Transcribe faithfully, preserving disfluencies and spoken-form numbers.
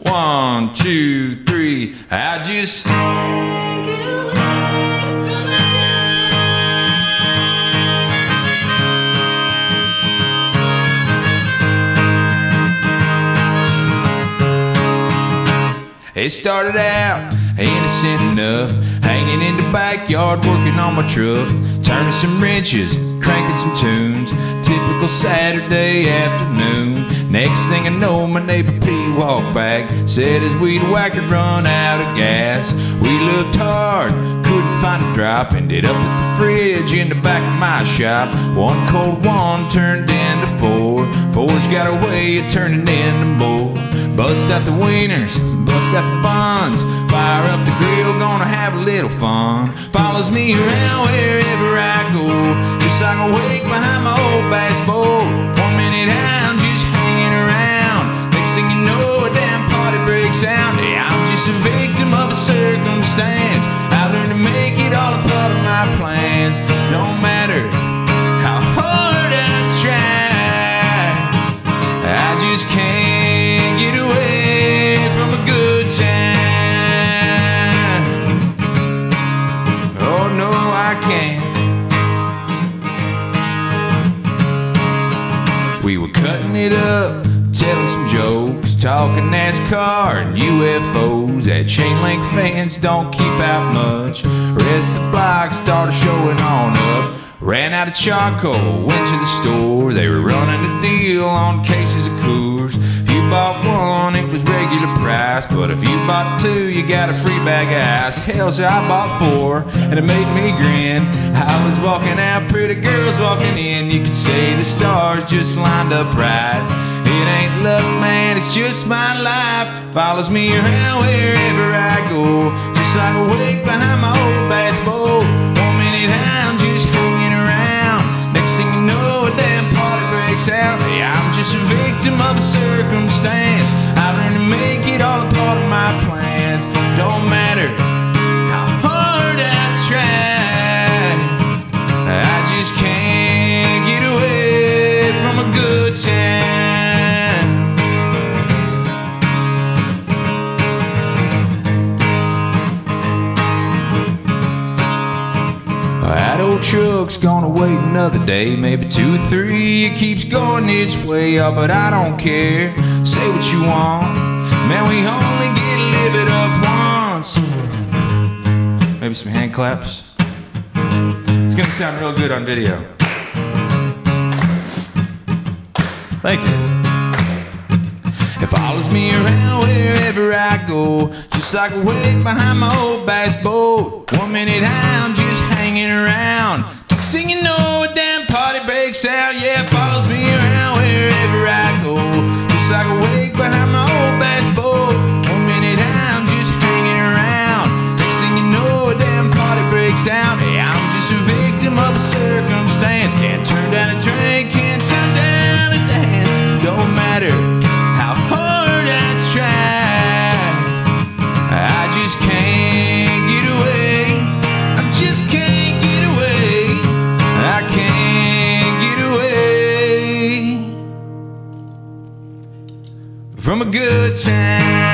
One, two, three. I just can't get away from it. It started out innocent enough, hanging in the backyard, working on my truck, turning some wrenches, cranking some tunes. Typical Saturday afternoon. Next thing I know, my neighbor P walked back, said his weed whacker run out of gas. We looked hard, couldn't find a drop, ended up at the fridge in the back of my shop. One cold one turned into four. Four's got a way of turning into more. Bust out the wieners, bust out the buns, fire up the grill, gonna have a little fun. Follows me around wherever I go, just like a wake behind my old bass boat. One minute I'm just hanging around, next thing you know a damn party breaks out. Yeah, I'm just a victim of a circumstance. I learned to make it all a part of my plans. Don't matter how hard I try, I just can't get away from a good time. Oh no, I can't. We were cutting it up, telling some jokes, talking NASCAR and U F Os. That chain link fence don't keep out much. Rest of the block started showing on up. Ran out of charcoal, went to the store. They were running a deal on cases of Coors. If you bought one, it was regular price, but if you bought two, you got a free bag of ice. Hell, so I bought four, and it made me grin. I was walking out, pretty girls walking in. You could say the stars just lined up right. It ain't luck, man, it's just my life. Follows me around wherever I go, just like a wake behind my old bass boat. One minute I'm just hanging around, next thing you know a damn party breaks out. Hey, I'm just a victim of a circumstance. I've learned to make it all a part of my plans. Don't matter how hard I try, I just can't get away from a good time. That old truck's gonna wait another day, maybe two or three. It keeps going its way, oh, but I don't care. Say what you want, man, we only get to live it up once. Maybe some hand claps. It's gonna sound real good on video. Thank you. It follows me around wherever I go, just like a wake behind my old bass boat. One minute I'm just hanging around, next thing you know a damn party breaks out. Yeah, it follows me around wherever I go, just like a wake behind my old bass boat. One minute I'm just hanging around, next thing you know a damn party breaks out. Hey, I'm just a victim of a circumstance. Can't turn down a drink, can't turn down a dance. Don't matter how hard I try, I just can't get away. I just can't get away. I can't get away from a good time.